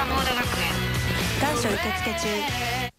モード学園。 願書受付中。